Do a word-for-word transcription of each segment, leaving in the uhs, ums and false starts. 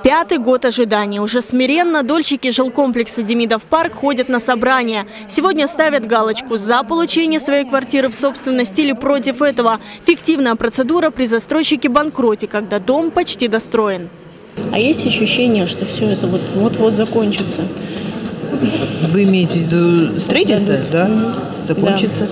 Пятый год ожидания. Уже смиренно дольщики жилкомплекса Демидов парк ходят на собрания. Сегодня ставят галочку за получение своей квартиры в собственность или против этого. Фиктивная процедура при застройщике-банкроте, когда дом почти достроен. А есть ощущение, что все это вот вот-вот закончится? Вы имеете в виду строительство? Да. да. Закончится.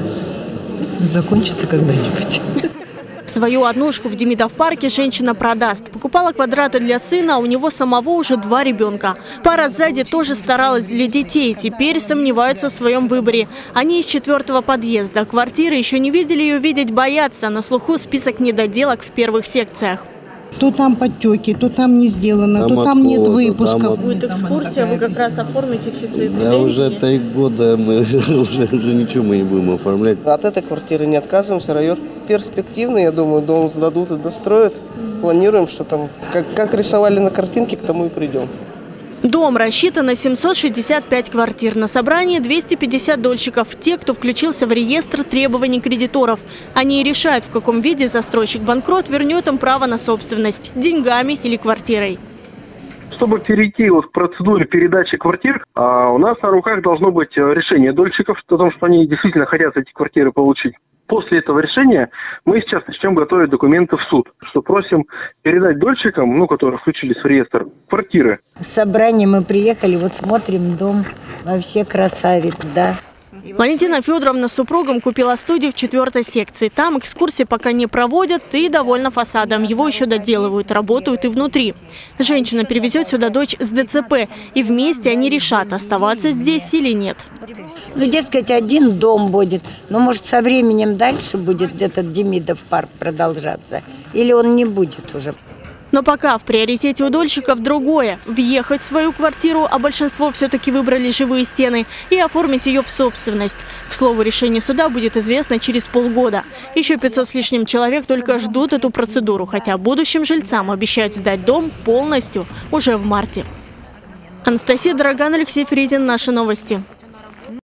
Да. Закончится когда-нибудь. Свою однушку в Демидов парке женщина продаст. Покупала квадраты для сына, а у него самого уже два ребенка. Пара сзади тоже старалась для детей. Теперь сомневаются в своем выборе. Они из четвертого подъезда. Квартиры еще не видели и увидеть боятся. На слуху список недоделок в первых секциях. То там подтеки, то там не сделано, там то там нет то, выпусков. Там... Будет экскурсия, вы как раз оформите все свои претензии? Да уже три года мы уже, уже ничего мы не будем оформлять. От этой квартиры не отказываемся, район перспективный, я думаю, дом сдадут и достроят. Планируем, что там, как, как рисовали на картинке, к тому и придем. Дом рассчитан на семьсот шестьдесят пять квартир. На собрании двести пятьдесят дольщиков. Те, кто включился в реестр требований кредиторов. Они и решают, в каком виде застройщик-банкрот вернет им право на собственность – деньгами или квартирой. Чтобы перейти вот к процедуре передачи квартир, а у нас на руках должно быть решение дольщиков, потому что они действительно хотят эти квартиры получить. После этого решения мы сейчас начнем готовить документы в суд, что просим передать дольщикам, ну, которые включились в реестр, квартиры. В собрание мы приехали, вот смотрим дом, вообще красавец, да. Валентина Федоровна с супругом купила студию в четвертой секции. Там экскурсии пока не проводят и довольна фасадом. Его еще доделывают, работают и внутри. Женщина перевезет сюда дочь с ДЦП. И вместе они решат, оставаться здесь или нет. Ну, дескать, один дом будет. Но, может, со временем дальше будет этот Демидов парк продолжаться. Или он не будет уже. Но пока в приоритете у дольщиков другое – въехать в свою квартиру, а большинство все-таки выбрали живые стены, и оформить ее в собственность. К слову, решение суда будет известно через полгода. Еще пятьсот с лишним человек только ждут эту процедуру, хотя будущим жильцам обещают сдать дом полностью уже в марте. Анастасия Дороган, Алексей Фризин. Наши новости.